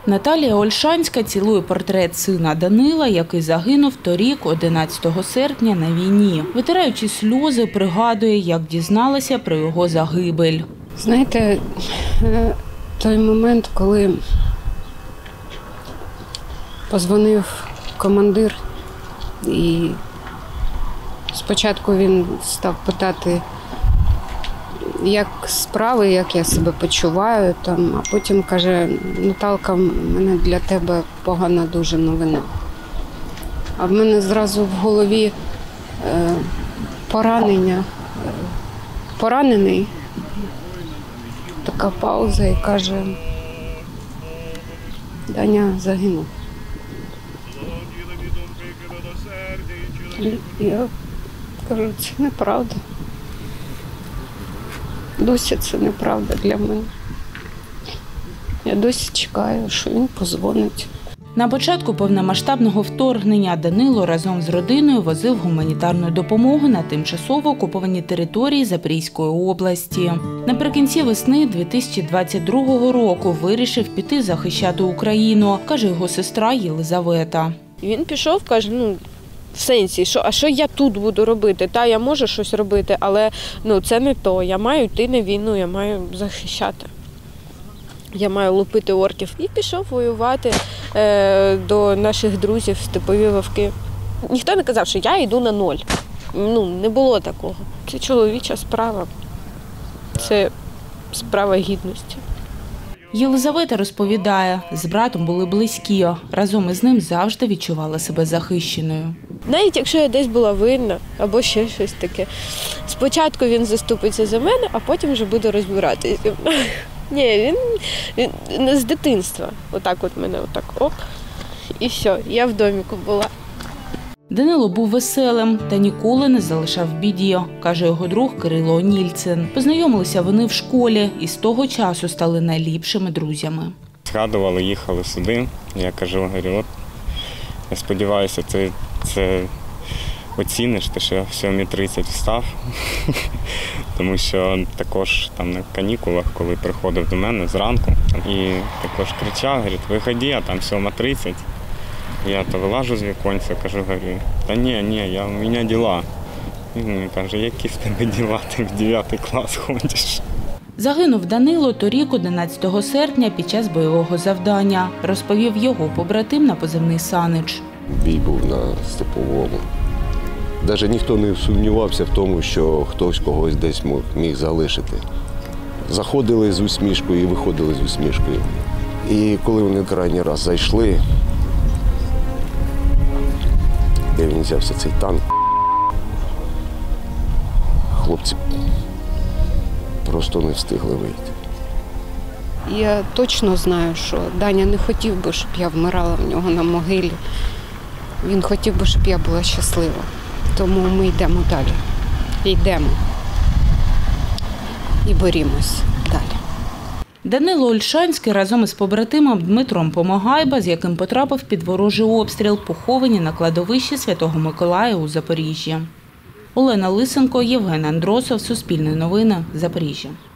Наталія Ольшанська цілує портрет сина Данила, який загинув торік, 11 серпня, на війні. Витираючи сльози, пригадує, як дізналася про його загибель. Знаєте, той момент, коли позвонив командир, і спочатку він став питати, як справи, як я себе почуваю, а потім каже: Наталка, в мене для тебе погана дуже новина. А в мене зразу в голові поранений. Така пауза і каже: Даня загинув. Я кажу, це неправда. Досі це неправда для мене. Я досі чекаю, що він подзвонить. На початку повномасштабного вторгнення Данило разом з родиною возив гуманітарну допомогу на тимчасово окуповані території Запорізької області. Наприкінці весни 2022 року вирішив піти захищати Україну, каже його сестра Єлизавета. Він пішов, каже, в сенсі, а що я тут буду робити? Я можу щось робити, але це не то. Я маю йти на війну, я маю захищати. Я маю лупити орків. І пішов воювати до наших друзів в Степові Вовки. Ніхто не казав, що я йду на ноль. Не було такого. Це чоловіча справа. Це справа гідності. Єлизавета розповідає, з братом були близькі. Разом із ним завжди відчувала себе захищеною. Навіть якщо я десь була винна або ще щось таке, спочатку він заступиться за мене, а потім вже буде розбиратися. Ні, він з дитинства. Отак мене оп, і все, я в доміку була. Данило був веселим та ніколи не залишав в біді, каже його друг Кирило Онільцин. Познайомилися вони в школі і з того часу стали найліпшими друзями. Згадували, їхали сюди. Я кажу, я сподіваюся, це оціниш, те, що я в 7:30 встав. Тому що також там на канікулах, коли приходив до мене зранку, і також кричав, виходи, а там 7:30. Я то вилажу з віконця, кажу, та ні, у мене діла. Він мені каже, які в тебе діла, ти в 9 клас ходиш. Загинув Данило торік, 11 серпня, під час бойового завдання, розповів його побратим на позивний Санич. Бій був на Степовому. Навіть ніхто не сумнівався в тому, що хтось когось десь міг залишити. Заходили з усмішкою і виходили з усмішкою. І коли вони крайній раз зайшли, де він взявся цей танк, хлопці просто не встигли вийти. Я точно знаю, що Даня не хотів би, щоб я вмирала в нього на могилі. Він хотів би, щоб я була щаслива. Тому ми йдемо далі. Йдемо. І борімось далі. Данило Ольшанський разом із побратимом Дмитром Помагайба, з яким потрапив під ворожий обстріл, поховані на кладовищі Святого Миколая у Запоріжжі. Олена Лисенко, Євген Андросов, Суспільне новини, Запоріжжя.